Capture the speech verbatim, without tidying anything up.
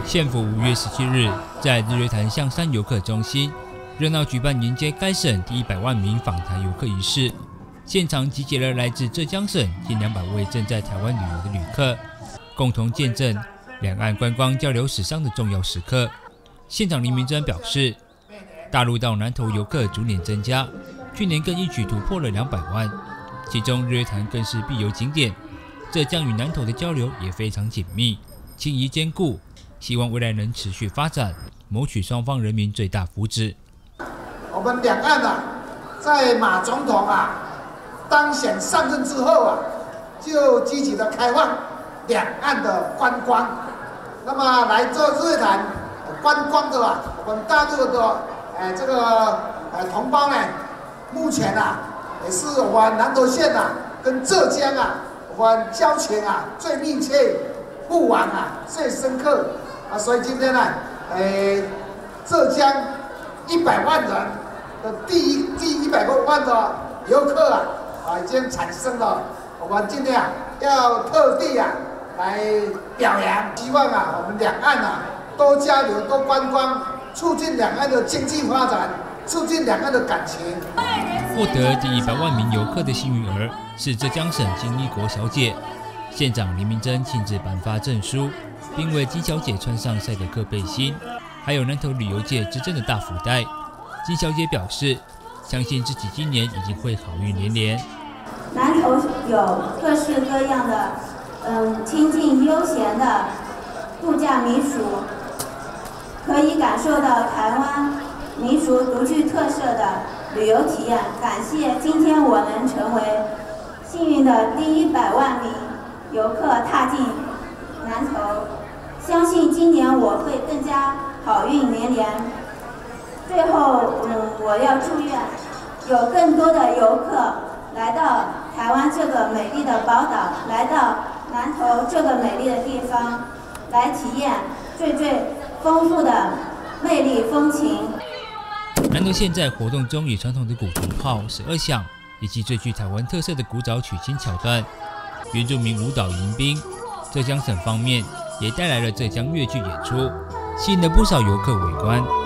县府五月十七日在日月潭象山游客中心热闹举办迎接该省第一百万名访台游客仪式，现场集结了来自浙江省近两百位正在台湾旅游的旅客，共同见证两岸观光交流史上的重要时刻。县长林明珍表示，大陆到南投游客逐年增加，去年更一举突破了两百万，其中日月潭更是必游景点。浙江与南投的交流也非常紧密，情谊坚固，希望未来能持续发展，谋取双方人民最大福祉。 我们两岸啊，在马总统啊当选上任之后啊，就积极的开放两岸的观光。那么来做日月潭观光的啊，我们大陆的哎这个哎同胞呢，目前啊也是我们南投县啊跟浙江啊，我们交情啊最密切，互往啊最深刻啊，所以今天呢，哎浙江一百万人的第一第一百多万的游客啊啊已经产生了，我们今天啊要特地啊来表扬，希望啊我们两岸啊多交流多观光，促进两岸的经济发展，促进两岸的感情。 获得第一百万名游客的幸运儿是浙江省金一国小姐，县长林明珍亲自颁发证书，并为金小姐穿上赛德克背心，还有南投旅游界执政的大福袋。金小姐表示，相信自己今年一定会好运连连。 南投有各式各样的，嗯，清静悠闲的度假民俗，可以感受到台湾民俗独具特色的旅游体验。感谢今天我能成为幸运的第一百万名游客踏进南投，相信今年我会更加好运连连。最后，嗯，我要祝愿有更多的游客来到台湾这个美丽的宝岛，来到南投这个美丽的地方，来体验最最丰富的魅力风情。 南投县在活动中以传统的古铜炮十二响，以及最具台湾特色的古早取经桥段、原住民舞蹈迎宾。浙江省方面也带来了浙江粤剧演出，吸引了不少游客围观。